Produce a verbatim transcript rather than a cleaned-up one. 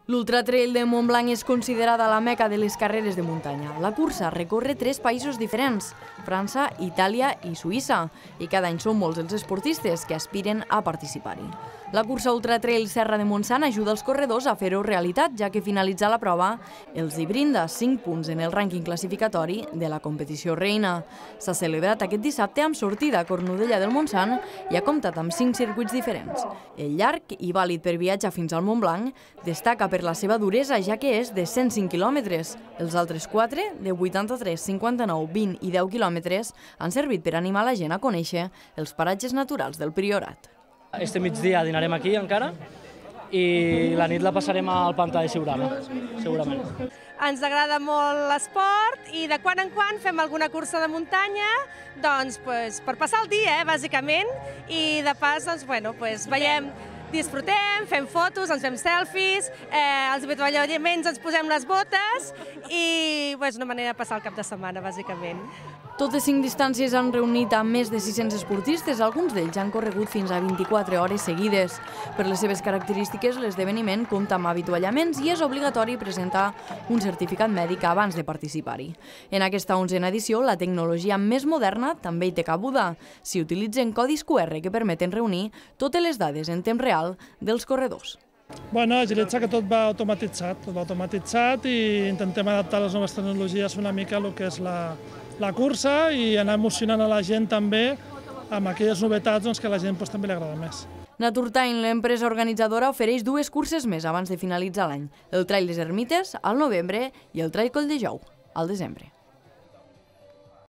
L'Ultra Trail de Montblanc és considerada la meca de les carreres de muntanya. La cursa recorre tres països diferents, França, Itàlia i Suïssa, i cada any són molts els esportistes que aspiren a participar-hi. La cursa Ultra Trail Serra de Montsant ajuda els corredors a fer-ho realitat, ja que finalitzar la prova els hi brinda cinc punts en el rànquing classificatori de la competició reina. S'ha celebrat aquest dissabte amb sortida a Cornudella del Montsant i ha comptat amb cinc circuits diferents. El llarg i vàlid per viatjar fins al Montblanc destaca per la seva duresa, ja que és de cent cinc quilòmetres. Els altres quatre, de vuitanta-tres, cinquanta-nou, vint i deu quilòmetres, han servit per animar la gent a conèixer els paratges naturals del Priorat. Este migdia dinarem aquí encara i la nit la passarem al pantà de Siurana, segurament. Ens agrada molt l'esport i de quan en quan fem alguna cursa de muntanya, doncs, pues, per passar el dia, eh, bàsicament, i de pas, doncs, bueno, pues, veiem, disfrutem, fem fotos, ens fem selfies, eh, als avituallaments ens posem les botes i és una manera de passar el cap de setmana, bàsicament. Totes cinc distàncies han reunit a més de sis-cents esportistes, alguns d'ells han corregut fins a vint-i-quatre hores seguides. Per les seves característiques, l'esdeveniment compta amb avituallaments i és obligatori presentar un certificat mèdic abans de participar-hi. En aquesta onzena edició, la tecnologia més moderna també hi té cabuda. S'hi utilitzen codis Q R que permeten reunir totes les dades en temps real dels corredors. Bueno, agilitza que tot va automatitzat, tot va automatitzat i intentem adaptar les noves tecnologies una mica al que és la, la cursa i anar emocionant a la gent també amb aquelles novetats doncs, que a la gent doncs, també li agrada més. Naturtime, l'empresa organitzadora, ofereix dues curses més abans de finalitzar l'any. El Trail les Ermites, al novembre, i el Trail Colldejou, al desembre.